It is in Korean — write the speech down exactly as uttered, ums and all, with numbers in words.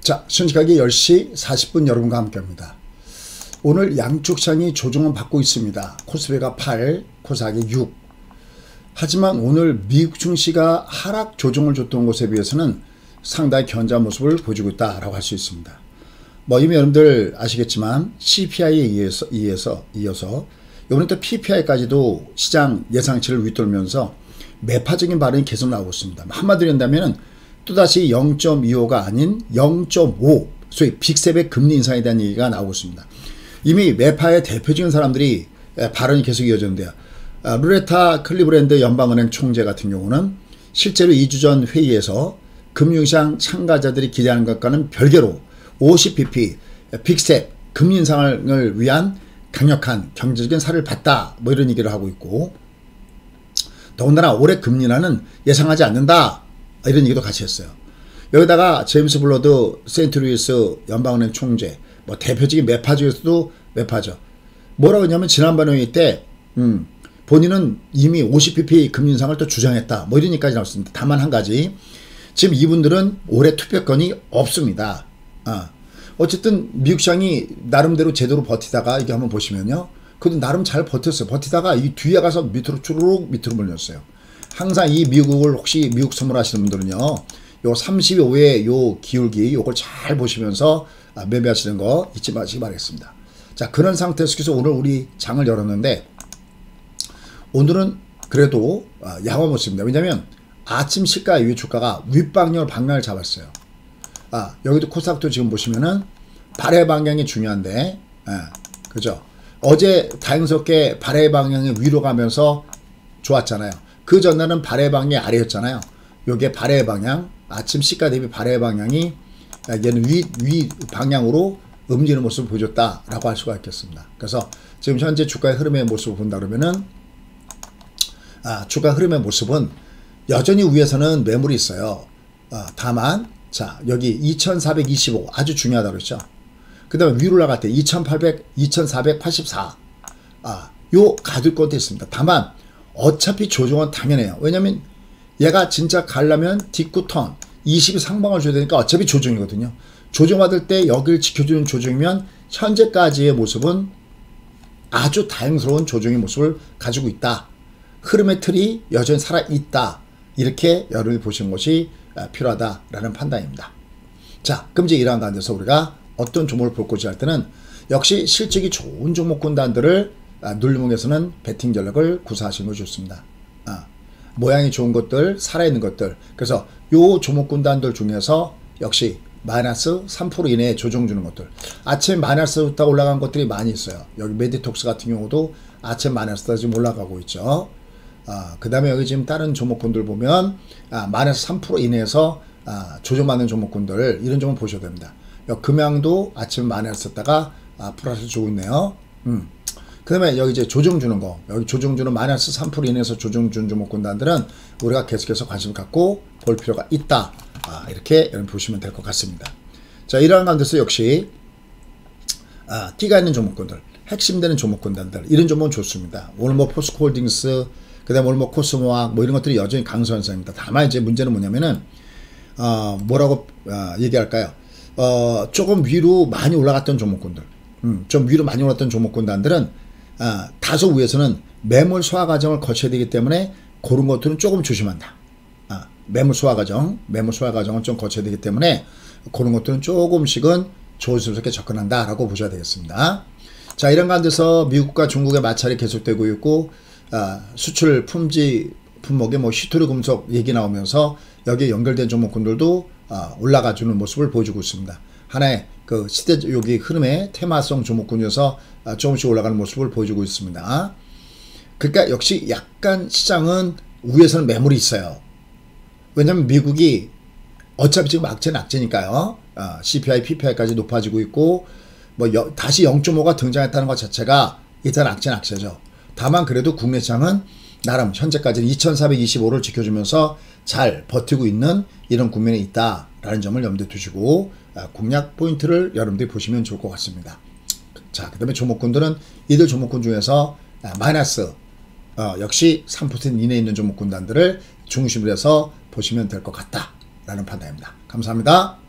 자, 순식간에 열 시 사십 분 여러분과 함께합니다. 오늘 양쪽 시장이 조정은 받고 있습니다. 코스피가 팔, 코스닥이 육. 하지만 오늘 미국 증시가 하락 조정을 줬던 것에 비해서는 상당히 견고한 모습을 보여주고 있다라고 할 수 있습니다. 뭐 이미 여러분들 아시겠지만 씨피아이에 의해서, 이어서, 이어서 이번에 또 피피아이까지도 시장 예상치를 윗돌면서 매파적인 발언이 계속 나오고 있습니다. 한마디로 한다면 또다시 영 점 이오가 아닌 영 점 오, 소위 빅셉의 금리 인상에 대한 얘기가 나오고 있습니다. 이미 매파의 대표적인 사람들이 발언이 계속 이어졌는데요. 루레타 클리브랜드 연방은행 총재 같은 경우는 실제로 이 주 전 회의에서 금융시장 참가자들이 기대하는 것과는 별개로 오십 비피 빅셉 금리 인상을 위한 강력한 경제적인 사례를 봤다, 뭐 이런 얘기를 하고 있고, 더군다나 올해 금리는 예상하지 않는다, 이런 얘기도 같이 했어요. 여기다가 제임스 블러드 세인트루이스 연방은행 총재, 뭐 대표적인 매파 중에서도 매파죠. 뭐라고 했냐면 지난번 회의 때 음, 본인은 이미 오십 비피 금리 인상을 또 주장했다, 뭐 이런 얘기까지 나왔습니다. 다만 한 가지, 지금 이분들은 올해 투표권이 없습니다. 아, 어쨌든 미국 시장이 나름대로 제대로 버티다가 이게 한번 보시면요, 그래도 나름 잘 버텼어요. 버티다가 이 뒤에 가서 밑으로 쭈르륵 밑으로 몰렸어요. 항상 이 미국을 혹시 미국 선물하시는 분들은요, 요 삼십오의 요 기울기 요걸 잘 보시면서 매매하시는 거 잊지 마시기 바라겠습니다. 자, 그런 상태에서 오늘 우리 장을 열었는데, 오늘은 그래도 양호 모습입니다. 왜냐면 아침 시가 이후 주가가 윗방향으로 방향을 잡았어요. 아, 여기도 코스닥도 지금 보시면은 발해 방향이 중요한데, 예, 그죠? 어제 다행스럽게 발해 방향이 위로 가면서 좋았잖아요. 그 전날은 발해 방향이 아래였잖아요. 요게 발해 방향, 아침 시가 대비 발해 방향이 얘는 위, 위 방향으로 움직이는 모습을 보여줬다라고 할 수가 있겠습니다. 그래서 지금 현재 주가의 흐름의 모습을 본다 그러면은, 아, 주가 흐름의 모습은 여전히 위에서는 매물이 있어요. 아, 다만, 자, 여기 이천사백이십오 아주 중요하다고 그랬죠. 그 다음에 위로 올라갈 때 이천팔백, 이천사백팔십사, 아, 요 가둘 것도 있습니다. 다만, 어차피 조정은 당연해요. 왜냐면 얘가 진짜 가려면 뒷구턴 이십이 상방을 줘야 되니까 어차피 조정이거든요. 조정받을 때 여기를 지켜주는 조정이면 현재까지의 모습은 아주 다행스러운 조정의 모습을 가지고 있다. 흐름의 틀이 여전히 살아있다. 이렇게 여러분이 보시는 것이 필요하다라는 판단입니다. 자, 그럼 이제 이러한 가운데서 우리가 어떤 종목을 볼 것인지 할 때는 역시 실적이 좋은 종목군단들을 눌림목에서는 배팅 전략을 구사하시는 것이 좋습니다. 아, 모양이 좋은 것들, 살아있는 것들. 그래서 요 종목군단들 중에서 역시 마이너스 삼 퍼센트 이내에 조정 주는 것들. 아침 마이너스부터 올라간 것들이 많이 있어요. 여기 메디톡스 같은 경우도 아침 마이너스부터 지금 올라가고 있죠. 아, 그 다음에 여기 지금 다른 종목군들 보면 아, 마이너스 삼 퍼센트 이내에서 아, 조정받는 종목군들, 이런 종목 보셔야 됩니다. 여기 금양도 아침 마이너스였다가 아, 플러스 주고 있네요. 음. 그 다음에 여기 이제 조정 주는 거, 여기 조정 주는 마이너스 삼 퍼센트 이내에서 조정 주는 종목군단들은 우리가 계속해서 관심 갖고 볼 필요가 있다. 아, 이렇게 여러분 보시면 될 것 같습니다. 자, 이러한 가운데서 역시 아, 띠가 있는 종목군들, 핵심되는 종목군단들, 이런 종목은 좋습니다. 오늘 뭐 포스코홀딩스, 그 다음에 오늘 뭐 코스모학, 뭐 이런 것들이 여전히 강소 현상입니다. 다만 이제 문제는 뭐냐면은 어, 뭐라고 어, 얘기할까요? 어, 조금 위로 많이 올라갔던 종목군들, 음, 좀 위로 많이 올랐던 종목군단들은 아, 다소 위에서는 매물 소화 과정을 거쳐야 되기 때문에 그런 것들은 조금 조심한다. 아, 매물 소화 과정, 매물 소화 과정을 좀 거쳐야 되기 때문에 그런 것들은 조금씩은 조심스럽게 접근한다라고 보셔야 되겠습니다. 자, 이런 가운데서 미국과 중국의 마찰이 계속되고 있고, 아, 수출 품질 품목에 뭐 히토리 금속 얘기 나오면서 여기에 연결된 종목군들도 아, 올라가주는 모습을 보여주고 있습니다. 하나의 그 시대 여기 흐름의 테마성 종목군에서 아, 조금씩 올라가는 모습을 보여주고 있습니다. 그러니까 역시 약간 시장은 위에서는 매물이 있어요. 왜냐하면 미국이 어차피 지금 악재 낙재니까요. 아, 씨피아이, 피피아이까지 높아지고 있고, 뭐 여, 다시 영 점 오가 등장했다는 것 자체가 일단 악재 낙재죠. 다만 그래도 국내 시장은 나름 현재까지는 이천사백이십오를 지켜주면서 잘 버티고 있는 이런 국면에 있다라는 점을 염두에 두시고 아, 공략 포인트를 여러분들이 보시면 좋을 것 같습니다. 자, 그 다음에 종목군들은 이들 종목군 중에서 아, 마이너스 어, 역시 삼 퍼센트 이내에 있는 종목군단들을 중심으로 해서 보시면 될 것 같다라는 판단입니다. 감사합니다.